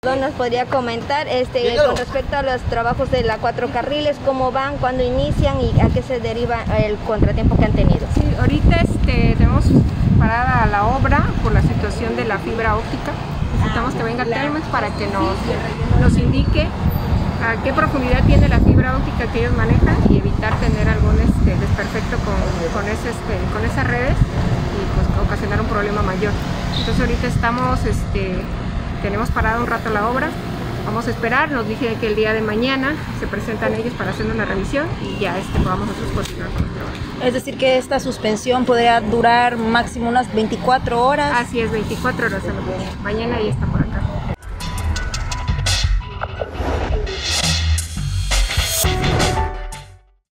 ¿Nos podría comentar con respecto a los trabajos de la 4 carriles, cómo van, cuándo inician y a qué se deriva el contratiempo que han tenido? Sí, ahorita tenemos parada la obra por la situación de la fibra óptica. Necesitamos que venga Telmex para que nos indique a qué profundidad tiene la fibra óptica que ellos manejan y evitar tener algún desperfecto con esas redes y pues ocasionar un problema mayor. Entonces ahorita tenemos parada un rato la obra, vamos a esperar, nos dije que el día de mañana se presentan ellos para hacer una revisión y ya podamos nosotros continuar con los trabajos. Es decir que esta suspensión podría durar máximo unas 24 horas. Así es, 24 horas a lo mejor. Mañana ya está por acá.